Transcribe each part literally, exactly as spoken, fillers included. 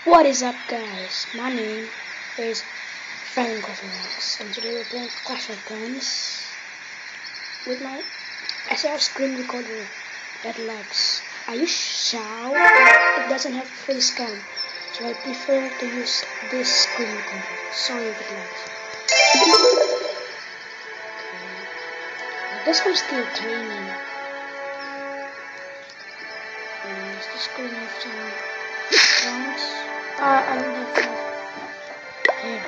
What is up, guys? My name is Frank Orthodox, and today we're playing Clash of Clans with my S R screen recorder that lags. I use Xiao, it doesn't have free scan, so I prefer to use this screen recorder. Sorry if it lags. Okay. I guess I'm still training. And let's just go move some rounds. Uh, I don't have enough hair.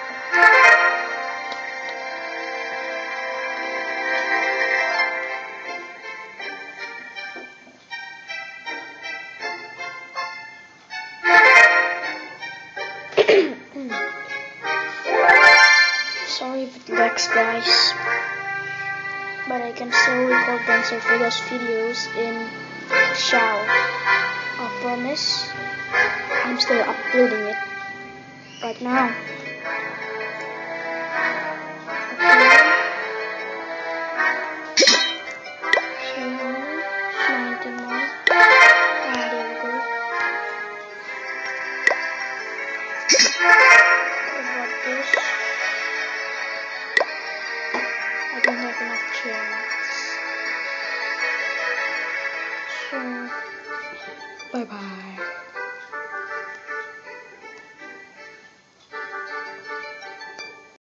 Sorry if it lags, guys, but I can still record Dancer Vegas videos in Xiao. I promise I'm still uploading it right now. Okay. So ninety more. Ah, there we go. What about this? I don't have enough chance. So bye bye.